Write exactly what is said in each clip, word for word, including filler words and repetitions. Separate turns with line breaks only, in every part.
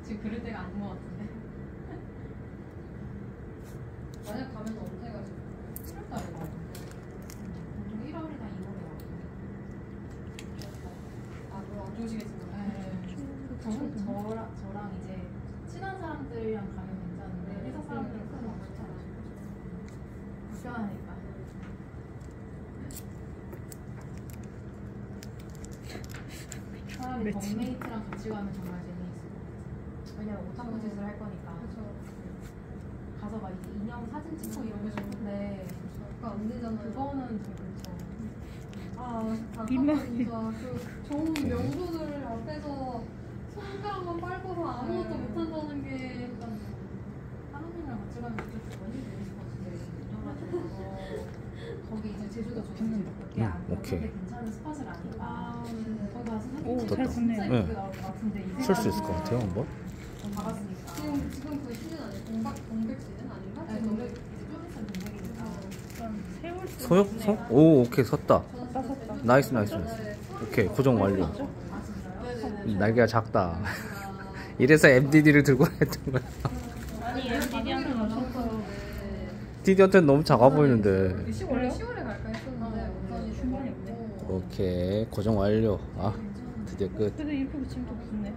지금 그럴 때가 아닌 것 같은데. 만약 가면 언제 가지? 칠월 달에 가. 보통 일월이나 이월에 가. 아, 그럼 안 좋으시겠지만. 네. 저는 저랑 저랑 이제 친한 사람들이랑 가면 괜찮은데 회사 사람들은 그런 거 없잖아. 불편하니까. 차라리 덕메이트랑 같이 가면 정말 재미있어. 왜냐면 오타쿠 짓을 할 거니까. 그쵸. 가서 막 이제 인형 사진 찍고 이런 게 좋은데 그거 안 되잖아요. 그거는 되게 그렇죠. 아, 답답합니다. 그 좋은 명소들 앞에서 손가락만 빨고서 아무것도 못한다는 게 일단 사람들이랑 같이 가면 진짜 완전 재밌을 것 같은데 인터넷에서 거기 이제 제주도 좋은 게 안
오케이.
괜찮은 스팟을 아니까 거기 가서
오,
사진
됐다.
진짜
네.
예쁘게 나올 것 같은데
쓸 수 있을 것 같아요, 한번.
가봤으니까. 지금 지금 그 시즌 아니에요? 동박 동백 시즌 아닌가? 네, 동백 이제 좀 있으면 동백이니까. 세월
소요? 서? 오, 오케이, 섰다.
섰다 섰다.
나이스, 나이스, 나이스. 오케이, 고정 완료. 날개가 작다. 이래서 엠디디를 들고 했던 거야.
아니 엠디디한테 맞췄어요.
디디한테는 너무 작아 보이는데.
원래 시월에 갈까 했었는데 우선이
중간이 없네.
오케이, 고정 완료. 아, 드디어 끝.
그래도 이렇게 붙이면 더 붙네.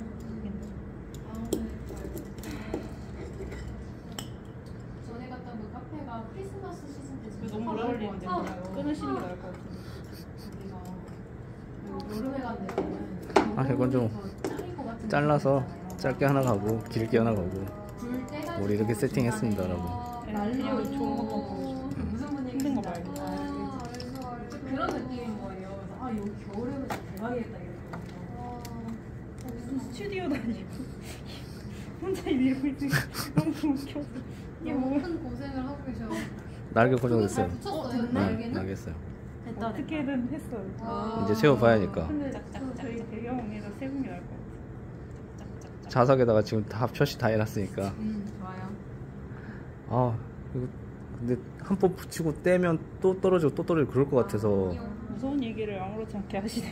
전에 갔던 그 카페가 크리스마스 시즌 때 진짜
너무 오래 걸리는데 끊으시는 게 나을 것 같아.
여름에 간 데는
아, 이건 좀 잘라서 짧게 하나 가고 길게 하나 가고. 우리 이렇게 세팅했습니다, 여러분.
난리가 좋은 것만 보여줘.
무슨 분위기
힘든 거 말고.
그런 느낌인 거예요. 그래서 아 여기 겨울에는 대박이겠다 이랬거든요.
무슨 스튜디오 다니고 혼자 이러고 있으니까 너무 웃겨서. 이게 뭐
큰 고생을 하고 계셔.
날개 고정됐어요.
붙였어요.
네,
날개는?
날개 했어요.
됐다, 어떻게든 했어요.
아.
이제 세워봐야니까.
근데 저희 배경에다 세우는 게 나을 것 같아.
자석에다가 지금 다 표시 다 해놨으니까.
음 좋아요.
아, 이거 근데 한 번 붙이고 떼면 또 떨어지고 또 떨어지고 그럴 것 같아서.
무서운 얘기를 아무렇지 않게 하시네요.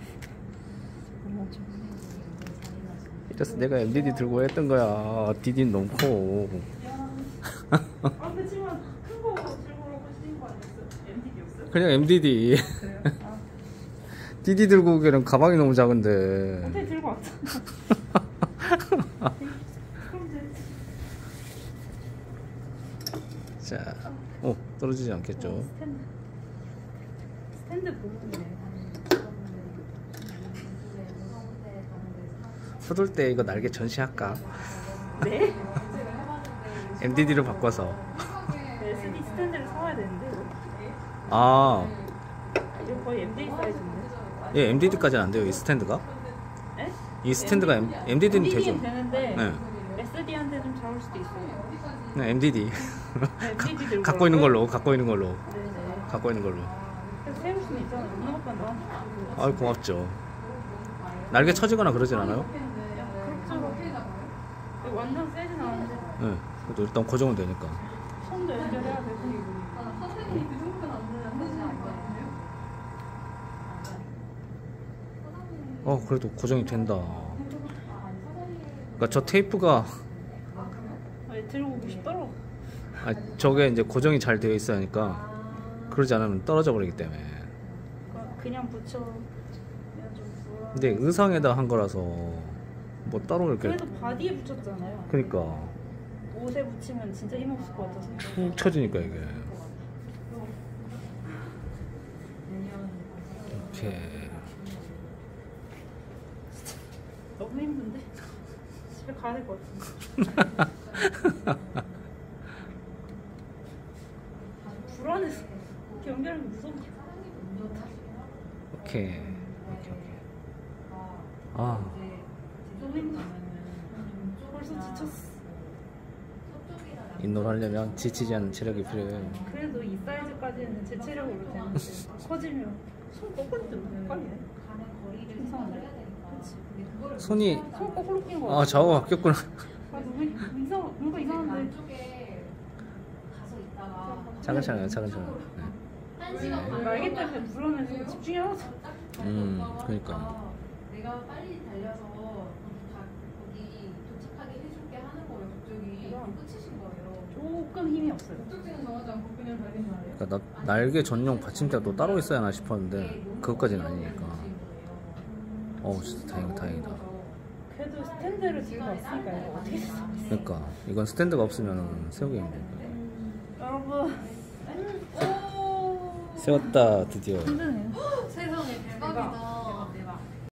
이래서 내가 엠디디 들고 했던 거야. 디디는 너무 커.
아, 그치만 큰 거 들고 하시는 거 아니었어요? 엠디디였어요?
그냥 엠디디.
그래요? 아.
디디 들고 오기에는 가방이 너무 작은데.
어떻게 들고 왔잖아.
자, 오, 떨어지지 않겠죠?
스탠드. 스탠드 보는데.
서둘 때 이거 날개 전시할까?
네?
엠디디로 바꿔서.
에스디 스탠드를 사와야 되는데.
아,
이거 거의 엠디 사이즈인데.
예, 엠디디까지는 안 돼요, 이 스탠드가?
네?
이 스탠드가 엠, 엠디디는 되죠?
엠디디는 되는데
네.
에스디한테 좀 작을 수도 있어요.
네, 엠디디.
엠디디 들고
갖고 있는
가고요?
걸로, 갖고 있는 걸로.
네네.
갖고 있는 걸로.
그래서 세울 수는 있잖아요. 누나 오빠 나한테.
아이, 고맙죠. 날개 처지거나 그러진 않아요?
그렇죠. 완전 세진 않은데
네, 그래도 일단 고정은 되니까.
손도 연결해야 되고.
선생님이 그 정도는 안 되는 안 되지 않을 것 같은데요?
어, 그래도 고정이 된다. 그러니까 저 테이프가,
아니, 들고 오고 싶더라고.
아, 저게 이제 고정이 잘 되어 있어야 하니까 그러지 않으면 떨어져 버리기 때문에.
그러니까 그냥 붙여. 그냥 좀 불안.
근데 의상에다 한 거라서 뭐 따로 이렇게.
그래도 바디에 붙였잖아요.
그러니까
옷에 붙이면 진짜 힘없을 것 같아서.
툭 쳐지니까 이게. 이렇게.
너무 힘든데? 집에 가야 될 것 같은데. 불안해서 이렇게 연결하면 무서워.
오케이. 오케이, 오케이. 아,
너무 힘들어. 벌써 지쳤어.
인노를 하려면 지치지 않은 체력이 필요해요.
그래도 이 사이즈까지는 제 체력으로 되는데 커지면 손 거꾸로 뜨면 못 가네. 이상하네. 그치?
손이,
손 거꾸로 낀 거 같아.
아, 좌우가 바뀌었구나.
아, 너무 이상, 뭔가 이상한데.
차근차근, 차근차근. 네.
날개 때문에 불안해서 집중이 하나도.
음, 그러니까.
내가 빨리 달려서 거기 도착하기 끝이신 거예요.
조금 힘이 없어요.
목적지는 정하지 않고 그냥 달리는 거예요.
그러니까 나, 날개 전용 받침대가 또 따로 있어야 하나 싶었는데 그것까지는 아니니까. 어 진짜 다행, 다행이다.
그래도 스탠드를 들고 왔으니까 이거 어떻게 됐어?
그러니까 이건 스탠드가 없으면 세우기 힘들다.
여러분. 오.
세웠다 드디어.
힘드네요.
세상에 대박이다.